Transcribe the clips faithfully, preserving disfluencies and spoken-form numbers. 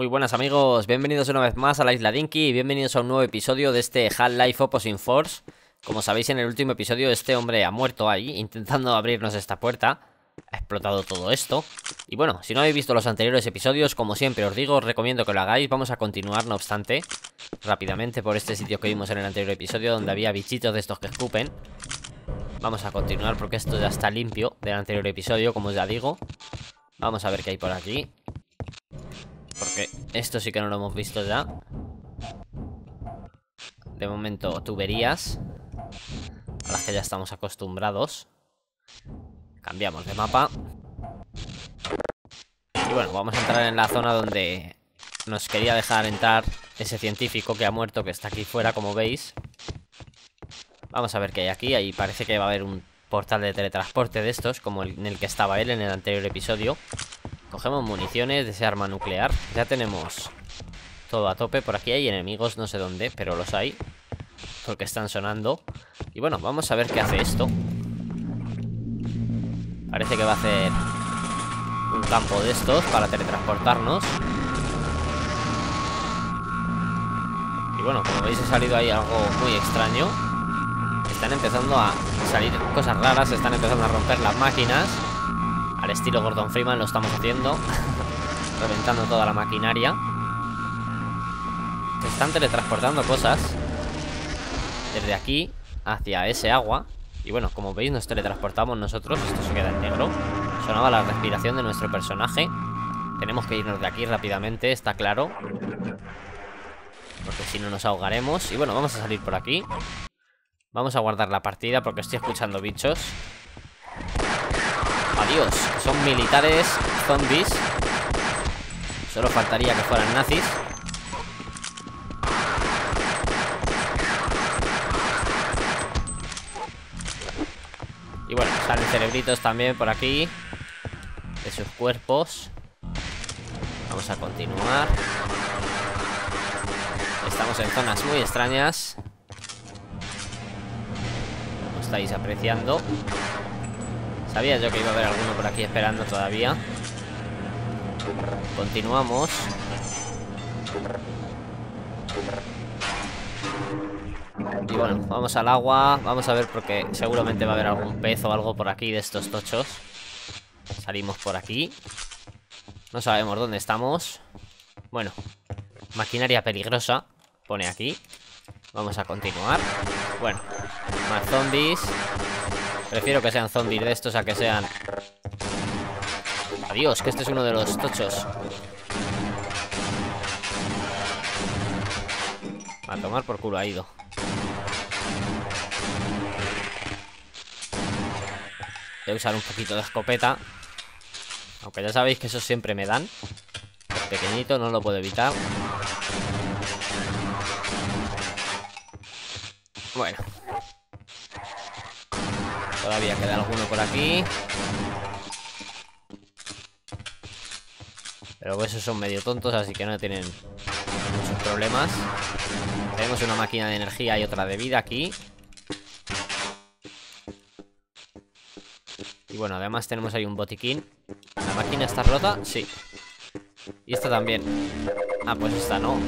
buenas amigos, bienvenidos una vez más a la Isla Dinky y bienvenidos a un nuevo episodio de este Half-Life Opposing Force. Como sabéis, en el último episodio este hombre ha muerto ahí, intentando abrirnos esta puerta. Ha explotado todo esto. Y bueno, si no habéis visto los anteriores episodios, como siempre os digo, os recomiendo que lo hagáis. Vamos a continuar, no obstante, rápidamente por este sitio que vimos en el anterior episodio, donde había bichitos de estos que escupen. Vamos a continuar porque esto ya está limpio del anterior episodio, como ya digo. Vamos a ver qué hay por aquí, porque esto sí que no lo hemos visto ya. De momento, tuberías a las que ya estamos acostumbrados. Cambiamos de mapa. Y bueno, vamos a entrar en la zona donde nos quería dejar entrar ese científico que ha muerto, que está aquí fuera, como veis. Vamos a ver qué hay aquí. Ahí parece que va a haber un portal de teletransporte de estos, como el en el que estaba él en el anterior episodio. Cogemos municiones de ese arma nuclear. Ya tenemos todo a tope. Por aquí hay enemigos, no sé dónde, pero los hay, porque están sonando. Y bueno, vamos a ver qué hace esto. Parece que va a hacer un campo de estos para teletransportarnos. Y bueno, como veis, ha salido ahí algo muy extraño. Están empezando a salir cosas raras. Están empezando a romper las máquinas. Al estilo Gordon Freeman lo estamos haciendo. Reventando toda la maquinaria. Se están teletransportando cosas desde aquí hacia ese agua. Y bueno, como veis, nos teletransportamos nosotros. Esto se queda en negro. Sonaba la respiración de nuestro personaje. Tenemos que irnos de aquí rápidamente, está claro, porque si no nos ahogaremos. Y bueno, vamos a salir por aquí. Vamos a guardar la partida porque estoy escuchando bichos. Adiós, son militares zombies. Solo faltaría que fueran nazis. Y bueno, salen cerebritos también por aquí de sus cuerpos. Vamos a continuar. Estamos en zonas muy extrañas, como estáis apreciando. Sabía yo que iba a haber alguno por aquí esperando todavía. Continuamos. Y bueno, vamos al agua. Vamos a ver, porque seguramente va a haber algún pez o algo por aquí de estos tochos. Salimos por aquí. No sabemos dónde estamos. Bueno, maquinaria peligrosa pone aquí. Vamos a continuar. Bueno, más zombies. Prefiero que sean zombies de estos a que sean... Adiós, que este es uno de los tochos. A tomar por culo ha ido. Voy a usar un poquito de escopeta, aunque ya sabéis que esos siempre me dan. Es pequeñito, no lo puedo evitar. Bueno, todavía queda alguno por aquí, pero esos son medio tontos, así que no tienen muchos problemas. Tenemos una máquina de energía y otra de vida aquí. Y bueno, además tenemos ahí un botiquín. ¿La máquina está rota? Sí. Y esta también. Ah, pues esta no.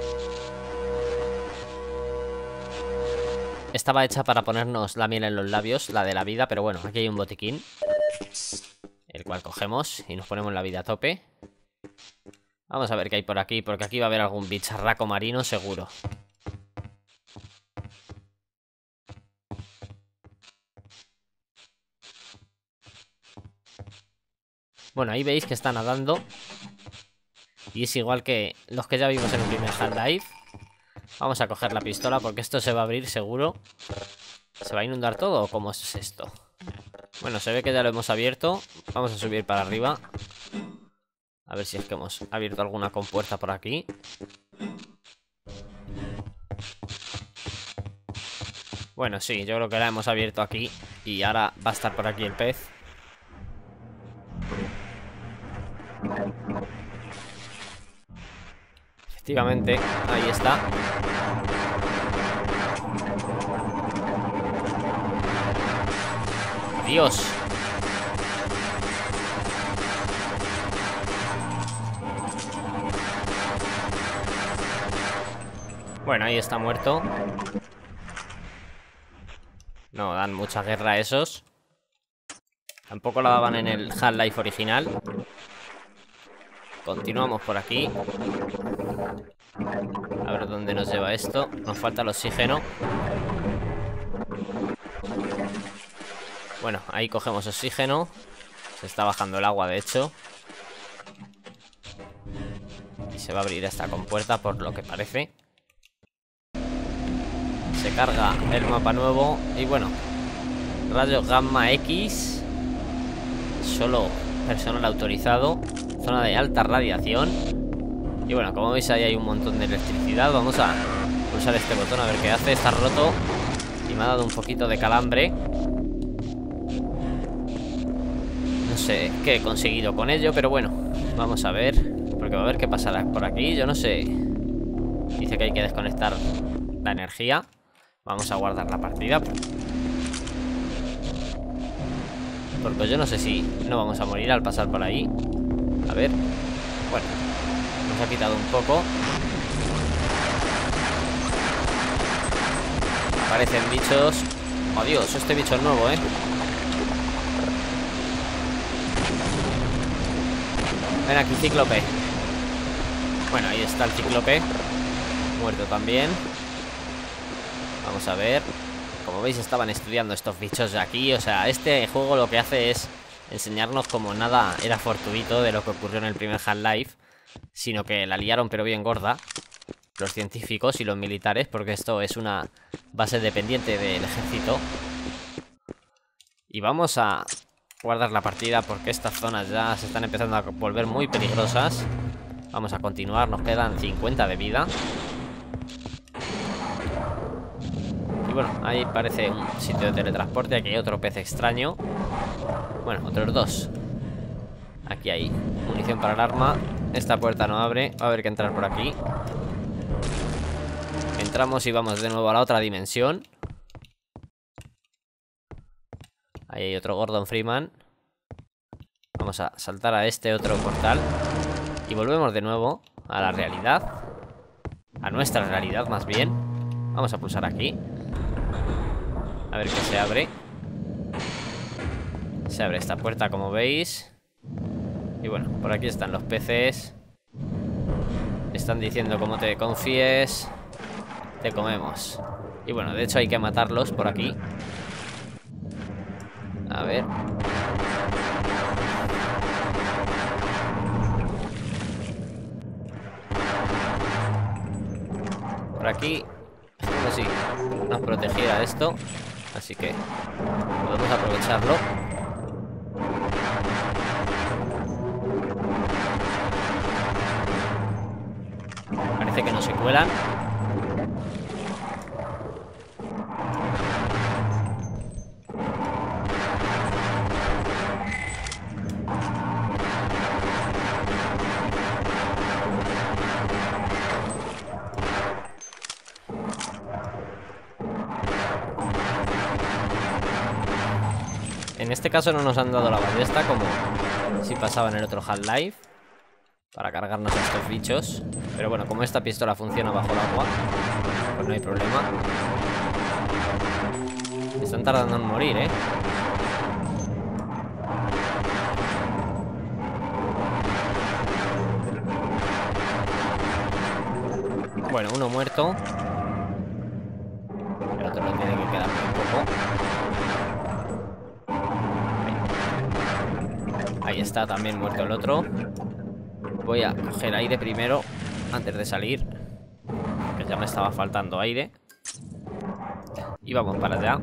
Estaba hecha para ponernos la miel en los labios, la de la vida, pero bueno, aquí hay un botiquín, el cual cogemos y nos ponemos la vida a tope. Vamos a ver qué hay por aquí, porque aquí va a haber algún bicharraco marino seguro. Bueno, ahí veis que está nadando. Y es igual que los que ya vimos en el primer Half-Life. Vamos a coger la pistola porque esto se va a abrir seguro. ¿Se va a inundar todo o cómo es esto? Bueno, se ve que ya lo hemos abierto. Vamos a subir para arriba. A ver si es que hemos abierto alguna compuerta por aquí. Bueno, sí, yo creo que la hemos abierto aquí. Y ahora va a estar por aquí el pez. Efectivamente, ahí está. Adiós. Bueno, ahí está muerto. No, dan mucha guerra a esos. Tampoco la daban en el Half-Life original. Continuamos por aquí. A ver dónde nos lleva esto. Nos falta el oxígeno. Bueno, ahí cogemos oxígeno. Se está bajando el agua, de hecho. Y se va a abrir esta compuerta, por lo que parece. Se carga el mapa nuevo. Y bueno, rayos gamma X. Solo personal autorizado. Zona de alta radiación. Y bueno, como veis ahí hay un montón de electricidad. Vamos a pulsar este botón a ver qué hace. Está roto y me ha dado un poquito de calambre. No sé qué he conseguido con ello, pero bueno, vamos a ver. Porque va a ver qué pasará por aquí. Yo no sé. Dice que hay que desconectar la energía. Vamos a guardar la partida. Porque yo no sé si no vamos a morir al pasar por ahí. A ver. Bueno, nos ha quitado un poco. Aparecen bichos. Oh Dios, este bicho es nuevo, eh. Ven aquí, cíclope. Bueno, ahí está el cíclope. Muerto también. Vamos a ver. Como veis, estaban estudiando estos bichos de aquí. O sea, este juego lo que hace es enseñarnos como nada era fortuito de lo que ocurrió en el primer Half-Life, sino que la liaron pero bien gorda los científicos y los militares, porque esto es una base dependiente del ejército. Y vamos a guardar la partida porque estas zonas ya se están empezando a volver muy peligrosas. Vamos a continuar, nos quedan cincuenta de vida. Y bueno, ahí parece un sitio de teletransporte. Aquí hay otro pez extraño. Bueno, otros dos. Aquí hay munición para el arma. Esta puerta no abre. Va a haber que entrar por aquí. Entramos y vamos de nuevo a la otra dimensión. Ahí hay otro Gordon Freeman. Vamos a saltar a este otro portal. Y volvemos de nuevo a la realidad. A nuestra realidad, más bien. Vamos a pulsar aquí. A ver qué se abre. Se abre esta puerta, como veis. Y bueno, por aquí están los peces. Están diciendo como te confíes, te comemos. Y bueno, de hecho hay que matarlos por aquí. A ver. Por aquí, como si nos protegiera esto. Así que podemos aprovecharlo. Parece que no se cuelan. En este caso no nos han dado la ballesta como si pasaba en el otro Half-Life para cargarnos a estos bichos. Pero bueno, como esta pistola funciona bajo el agua, pues no hay problema. Están tardando en morir, ¿eh? Bueno, uno muerto. El otro lo tiene que quedar un poco. Ahí está, también muerto el otro. Voy a coger aire primero antes de salir, que ya me estaba faltando aire. Y vamos para allá.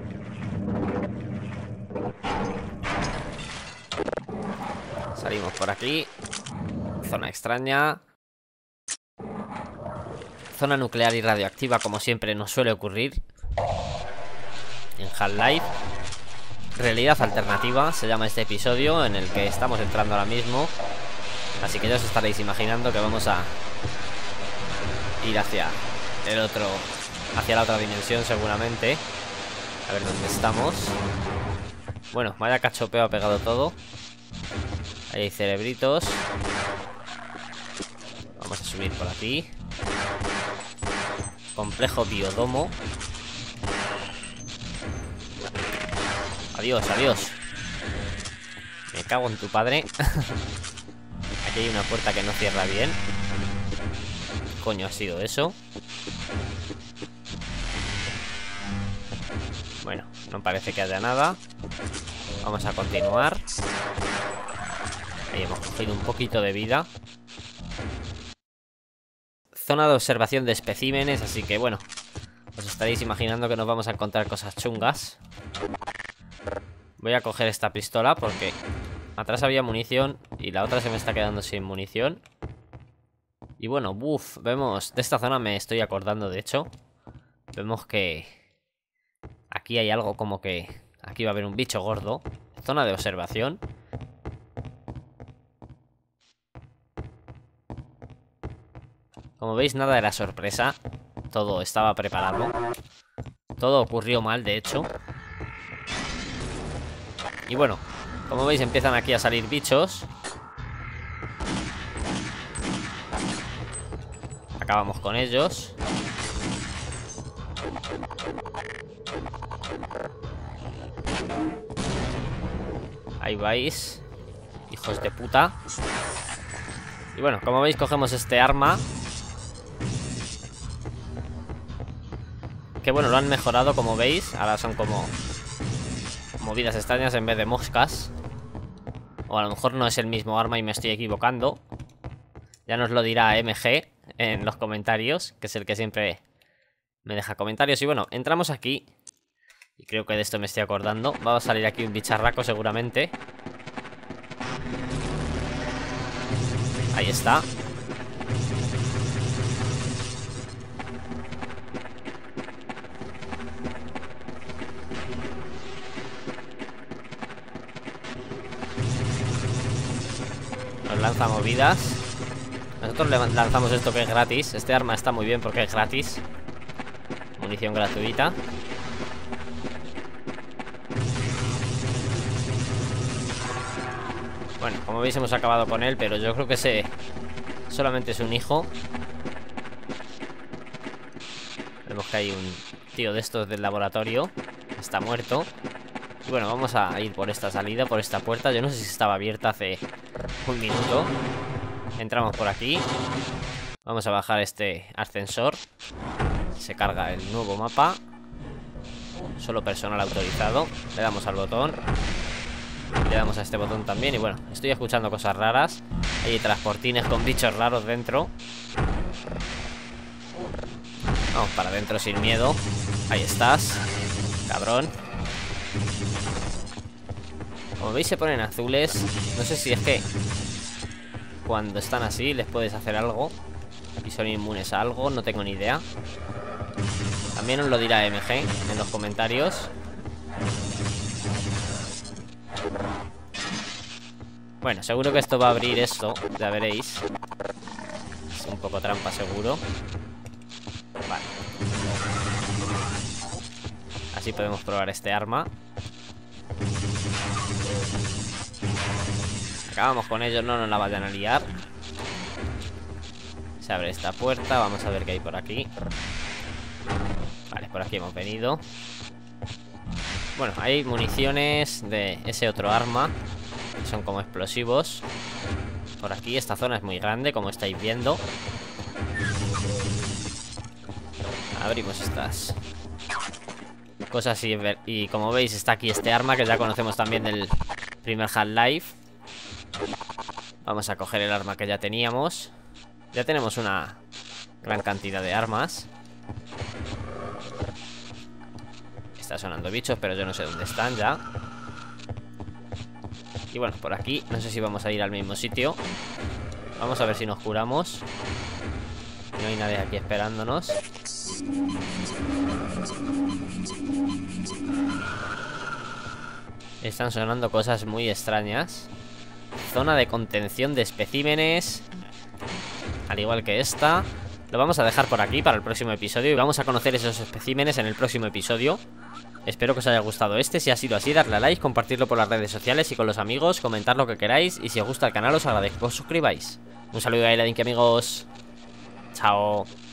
Salimos por aquí. Zona extraña. Zona nuclear y radioactiva, como siempre nos suele ocurrir en Half-Life. Realidad alternativa se llama este episodio en el que estamos entrando ahora mismo. Así que ya os estaréis imaginando que vamos a ir hacia el otro, hacia la otra dimensión seguramente. A ver dónde estamos. Bueno, vaya cachopeo ha pegado todo. Ahí hay cerebritos. Vamos a subir por aquí. Complejo biodomo. Adiós, adiós. Me cago en tu padre. Aquí hay una puerta que no cierra bien. ¿Qué coño ha sido eso? Bueno, no parece que haya nada. Vamos a continuar. Ahí hemos cogido un poquito de vida. Zona de observación de especímenes, así que bueno, os estaréis imaginando que nos vamos a encontrar cosas chungas. Voy a coger esta pistola porque atrás había munición y la otra se me está quedando sin munición. Y bueno, uff, vemos, de esta zona me estoy acordando de hecho. Vemos que aquí hay algo como que aquí va a haber un bicho gordo. Zona de observación. Como veis, nada era sorpresa. Todo estaba preparado. Todo ocurrió mal, de hecho. Y bueno, como veis, empiezan aquí a salir bichos. Acabamos con ellos. Ahí vais, hijos de puta. Y bueno, como veis, cogemos este arma. Que bueno, lo han mejorado, como veis. Ahora son como movidas extrañas en vez de moscas. O a lo mejor no es el mismo arma y me estoy equivocando. Ya nos lo dirá M G en los comentarios, que es el que siempre me deja comentarios. Y bueno, entramos aquí. Y creo que de esto me estoy acordando. Va a salir aquí un bicharraco seguramente. Ahí está. Nos lanza movidas. Nosotros le lanzamos esto que es gratis. Este arma está muy bien porque es gratis. Munición gratuita. Bueno, como veis hemos acabado con él, pero yo creo que ese solamente es un hijo. Vemos que hay un tío de estos del laboratorio. Está muerto. Y bueno, vamos a ir por esta salida, por esta puerta. Yo no sé si estaba abierta hace un minuto. Entramos por aquí. Vamos a bajar este ascensor. Se carga el nuevo mapa. Solo personal autorizado. Le damos al botón. Le damos a este botón también. Y bueno, estoy escuchando cosas raras. Hay transportines con bichos raros dentro. Vamos para adentro sin miedo. Ahí estás, cabrón. Como veis se ponen azules. No sé si es que cuando están así les puedes hacer algo y son inmunes a algo, no tengo ni idea. También os lo dirá M G en los comentarios. Bueno, seguro que esto va a abrir esto, ya veréis. Es un poco trampa seguro. Vale. Así podemos probar este arma. Acabamos con ellos, no nos la vayan a liar. Se abre esta puerta, vamos a ver qué hay por aquí. Vale, por aquí hemos venido. Bueno, hay municiones de ese otro arma, que son como explosivos. Por aquí, esta zona es muy grande, como estáis viendo. Abrimos estas cosas y, y como veis está aquí este arma que ya conocemos también del primer Half-Life. Vamos a coger el arma que ya teníamos. Ya tenemos una gran cantidad de armas. Está sonando bichos, pero yo no sé dónde están ya. Y bueno, por aquí, no sé si vamos a ir al mismo sitio. Vamos a ver si nos curamos. No hay nadie aquí esperándonos. Están sonando cosas muy extrañas. Zona de contención de especímenes, al igual que esta. Lo vamos a dejar por aquí para el próximo episodio y vamos a conocer esos especímenes en el próximo episodio. Espero que os haya gustado este. Si ha sido así, darle a like, compartirlo por las redes sociales y con los amigos, comentar lo que queráis. Y si os gusta el canal os agradezco que os suscribáis. Un saludo a Isla Dinky, amigos. Chao.